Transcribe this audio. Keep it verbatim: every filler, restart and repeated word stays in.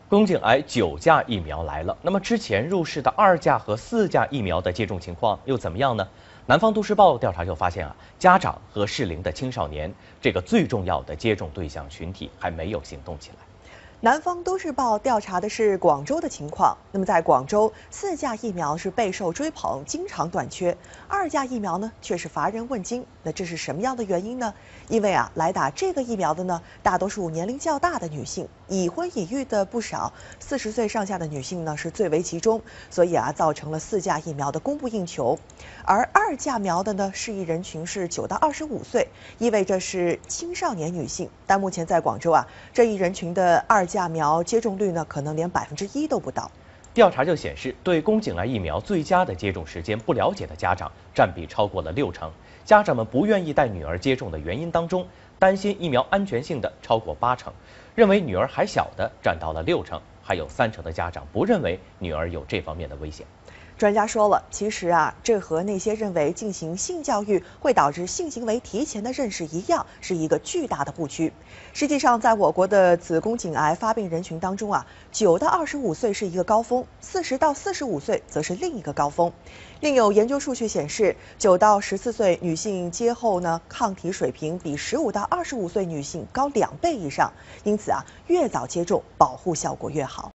宫颈癌九价疫苗来了，那么之前入市的二价和四价疫苗的接种情况又怎么样呢？南方都市报调查就发现啊，家长和适龄的青少年这个最重要的接种对象群体还没有行动起来。 南方都市报调查的是广州的情况。那么在广州，四价疫苗是备受追捧，经常短缺；二价疫苗呢，却是乏人问津。那这是什么样的原因呢？因为啊，来打这个疫苗的呢，大多数年龄较大的女性，已婚已育的不少，四十岁上下的女性呢是最为集中，所以啊，造成了四价疫苗的供不应求。而二价苗的呢，适宜人群是九到二十五岁，意味着是青少年女性。但目前在广州啊，这一人群的二价苗接种率呢，可能连百分之一都不到。 调查就显示，对宫颈癌疫苗最佳的接种时间不了解的家长占比超过了六成。家长们不愿意带女儿接种的原因当中，担心疫苗安全性的超过八成，认为女儿还小的占到了六成，还有三成的家长不认为女儿有这方面的危险。 专家说了，其实啊，这和那些认为进行性教育会导致性行为提前的认识一样，是一个巨大的误区。实际上，在我国的子宫颈癌发病人群当中啊，九到二十五岁是一个高峰，四十到四十五岁则是另一个高峰。另有研究数据显示，九到十四岁女性接后呢，抗体水平比十五到二十五岁女性高两倍以上。因此啊，越早接种，保护效果越好。